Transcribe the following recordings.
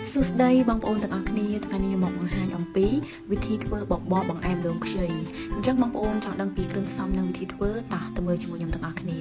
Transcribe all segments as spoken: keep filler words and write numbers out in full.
សួស្តីបងប្អូនទាំងអស់គ្នាថ្ងៃនេះខ្ញុំមកបង្ហាញអំពីវិធីធ្វើបបរបង្អែមដូងខ្ចីអញ្ចឹងបងប្អូនចង់ដឹងពីគ្រឿងផ្សំនិងវិធីធ្វើតោះទៅមើលជាមួយខ្ញុំទាំងអស់គ្នា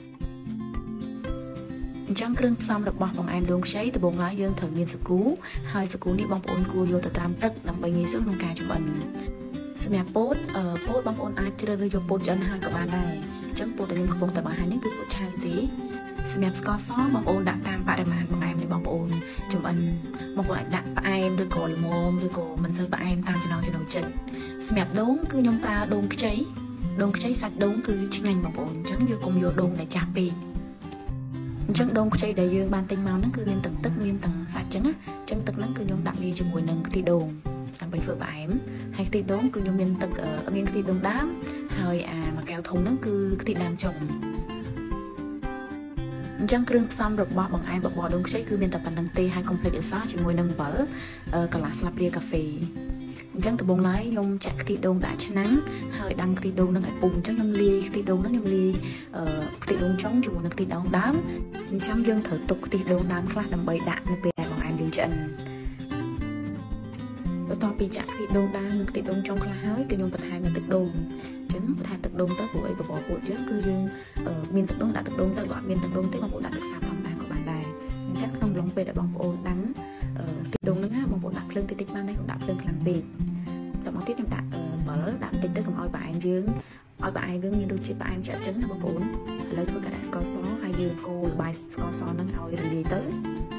អញ្ចឹងគ្រឿងផ្សំរបស់បង្អែមដូងខ្ចីដំបូងឡើយយើងត្រូវមានសាគូហើយសាគូនេះបងប្អូនគួរយកទៅត្រាំទឹកដើម្បីងាយស្រួលក្នុងការចម្អិនសម្រាប់ពោតអឺពោតបងប្អូនអាចជ្រើសរើសយកពោតឆ្អិនហើយក៏បានដែរអញ្ចឹងពោតដែលខ្ញុំកំពុងតែបង្ហាញនេះគឺពោតឆៅទេសម្រាប់ស្ករសបងប្អូនដាក់តាមបរិមាណបង្អែមនៃបងប្អូនចម្អិនបងប្អូនអាចដាក់ផ្អែមឬក៏ល្មមឬក៏មិនសូវផ្អែមតាមចំណង់ចំណូលចិត្តសម្រាប់ដូងគឺខ្ញុំប្រើដូងខ្ចីដូងខ្ចីសាច់ដូងគឺឆ្ងាញ់បងប្អូនអញ្ចឹងយើងកុំយកដូងដែលចាស់ពេកអញ្ចឹងដូងខ្ចីដែលយើងបានទិញមកហ្នឹងគឺមានទាំងទឹកមានទាំងសាច់អញ្ចឹងណាអញ្ចឹងទឹកហ្នឹងគឺខ្ញុំដាក់លាយជាមួយនឹងខ្ទិះដូងដើម្បីធ្វើផ្អែមហើយខ្ទិះដូងគឺខ្ញុំមានទឹកមានខ្ទិះដូងដើមហើយអាមួយកែវធំហ្នឹងគឺខ្ទិះដើមចុងអញ្ចឹងគ្រឿងផ្សំរបស់បង្អែមបបរដូងខ្ចីគឺមានតែប៉ុណ្្នឹងទេហើយកុំភ្លេចអសោះជាមួយនឹងអំបិលកន្លះស្លាបព្រាកាហ្វេអញ្ចឹងដំបូងឡើយខ្ញុំចាក់ខ្ទិះដូងដាក់ឆ្នាំងហើយដាំខ្ទិះដូងនឹងឲ្យពុះអញ្ចឹងខ្ញុំលាយខ្ទិះដូងនឹងខ្ញុំលាយខ្ទិះដូងចុងជាមួយនឹងខ្ទិះដូងដើមអញ្ចឹងយើងត្រូវទុកខ្ទិះដូងដើមខ្លះដើម្បីដាក់នៅពេលដែលបង្អែមយើងឆ្អិនបន្ទាប់ពីចាក់ខ្ទិះដូងដើមនិងខ្ទិះដូងចុងខ្លះហើយគឺខ្ញុំបន្ថែមនៅទឹកដូងអញ្ចឹងបន្ថែមទឹកដូងទៅព្រោះអីបបរពោតយើងគឺយើងមានទឹកដូងដាក់ទឹកដូងទៅក៏អត់មានទឹកដូងទេបងប្អូនដាក់ទឹកសាបធម្មតាក៏បានដែរអញ្ចឹងក្នុងឡុងពេលដែលបងប្អូនដាំខ្ទិះដូងហ្នឹងណាបងប្អូនដាក់ភ្លើងតិចតិចបានដែរកុំដាក់ភ្លើងខ្លាំងពេកតមកទៀតខ្ញុំដាក់អំបិលដាក់បន្តិចទៅកុំឲ្យផ្អែមយើងឲ្យផ្អែមយើងមានរសជាតិផ្អែមឆ្អិនចឹងណាបងប្អូនឥឡូវធ្វើការដាក់ស្ករសហើយយើងកូរល្បាយស្ករសហ្នឹងឲ្យរលាយទៅ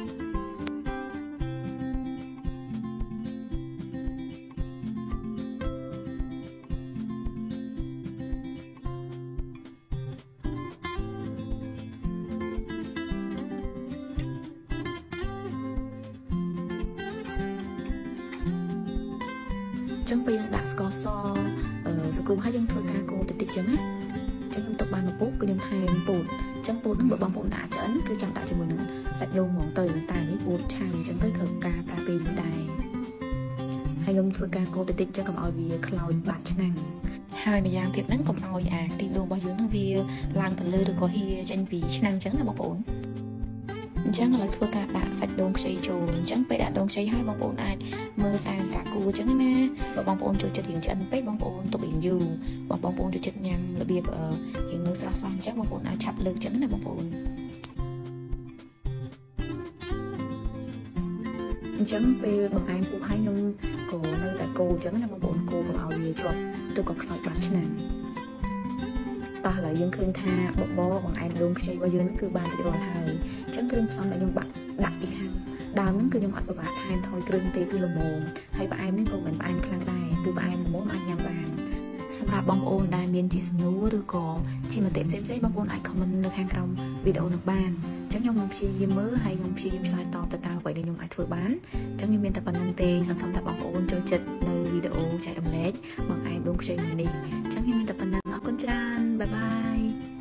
ចឹងពេលយើងដាក់ស្ករសសង្គមហើយយើងធ្វើការកូរតិចតិចចឹងណាចឹងខ្ញុំទុកបានមកពុះគឺខ្ញុំថែមពោតចឹងពោតហ្នឹងបើបងប្អូនដាក់ឆ្អិនគឺចាំដាក់ជាមួយនឹងសាច់ដូងហ្មងទៅតែនេះពោតឆៅចឹងទៅត្រូវការប្រើពេលយូរដែរហើយខ្ញុំធ្វើការកូរតិចតិចចឹងកុំឲ្យវាខ្លោចបាត់ឆ្នាំងហើយម្យ៉ាងទៀតហ្នឹងកុំឲ្យអាខ្ទិះដូងរបស់យើងហ្នឹងវាឡើងទៅលើឬក៏ហៀចេញពីឆ្នាំងចឹងណាបងប្អូនអញ្ចឹងឥឡូវធ្វើការដាក់សាច់ដូងខ្ចីចូលអញ្ចឹងពេលដាក់ដូងខ្ចីហើយបងប្អូនអាចមើលតាមការគូអញ្ចឹងណាបើបងប្អូនចូលចិត្តរៀងឆ្អិនពេកបងប្អូនទុករៀងយូរបើបងប្អូនចូលចិត្តញ៉ាំរបៀបរៀងនៅស្រស់ៗអញ្ចឹងបងប្អូនអាចឆាប់លើកអញ្ចឹងណាបងប្អូនអញ្ចឹងពេលបង្អែមពុះហើយខ្ញុំក៏នៅតែកូរអញ្ចឹងណាបងប្អូនកូរកុំឲ្យវាជាប់ឬក៏ខ្លោចបាត់ឆ្នាំងតោះឥឡូវយើងឃើញថាបបរបង្អែមដូងខ្ចីរបស់យើងនឹងគឺបានរួចរាល់ហើយអញ្ចឹងគ្រឿងផ្សំដែលខ្ញុំបាក់ដាក់ពីខាងដើមហ្នឹងគឺខ្ញុំអត់ពិបាកថែមថយគ្រឿងទេគឺល្មមហើយផ្អែមនេះក៏មិនផ្អែមខ្លាំងដែរគឺផ្អែមល្មមអាចញ៉ាំបានសម្រាប់បងប្អូនដែលមានជាសំណួរឬក៏ជាមតិផ្សេងៗបងប្អូនអាច comment នៅខាងក្រោមវីដេអូនោះបានអញ្ចឹងខ្ញុំនឹងព្យាយាមមើលហើយខ្ញុំព្យាយាមឆ្លើយតបទៅតាមអ្វីដែលខ្ញុំអាចធ្វើបានអញ្ចឹងខ្ញុំមានតែប៉ុណ្្នឹងទេសង្ឃឹមថាបងប្អូនចូលចិត្តនៅវីដេអូចែករំលែកបង្អែមដូងខ្ចីមួយនេះអញ្ចឹងខ្ញុំមានតែប៉ុណ្្នឹងអរគុណច្រើនបាយបាយ